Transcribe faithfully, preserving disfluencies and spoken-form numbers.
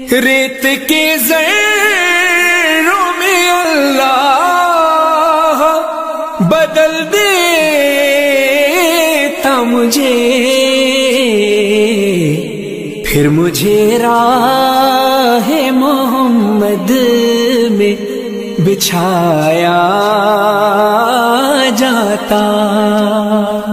रेत के ज़र्रों में अल्लाह बदल देता मुझे, फिर मुझे राह मोहम्मद में बिछाया जाता।